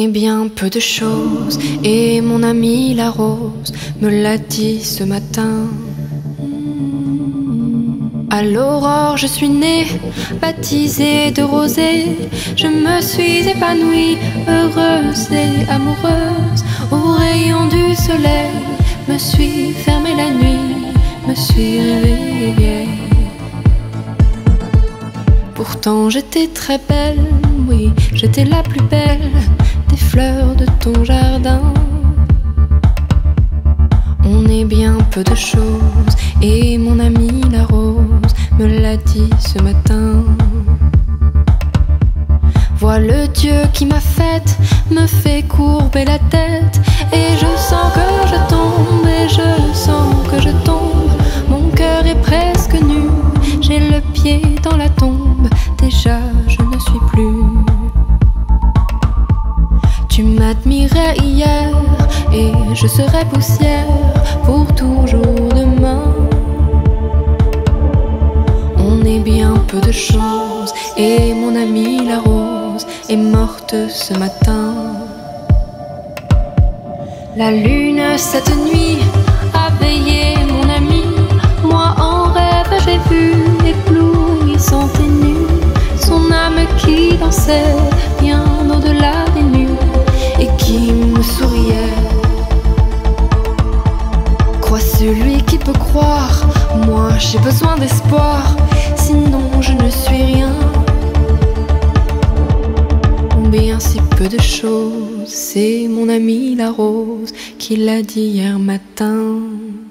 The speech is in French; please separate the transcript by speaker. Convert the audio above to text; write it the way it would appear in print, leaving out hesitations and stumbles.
Speaker 1: est bien peu de choses, et mon amie la rose me l'a dit ce matin. À l'aurore je suis née, baptisée de rosée. Je me suis épanouie, heureuse et amoureuse. Au rayon du soleil, me suis fermée la nuit, me suis réveillée vieille. Pourtant j'étais très belle, oui, j'étais la plus belle des fleurs de ton jardin. On est bien peu de choses, et mon amie la rose me l'a dit ce matin. Vois le Dieu qui m'a faite, me fait courber la tête, et je sens que je tombe, et je sens que je tombe. Mon cœur est presque nu, j'ai le pied dans la tombe, déjà je ne suis plus. Tu m'admirais hier, et je serai poussière pour toujours demain. On est bien peu de choses, et mon amie la rose est morte ce matin. La lune cette nuit a veillé mon ami. Moi en rêve j'ai vu éblouissante et nue son âme qui dansait bien au-delà des murs et qui me souriait. Crois celui qui peut croire, moi j'ai besoin d'espoir, sinon je ne suis rien. Bien si peu de choses, c'est mon amie la rose qui l'a dit hier matin.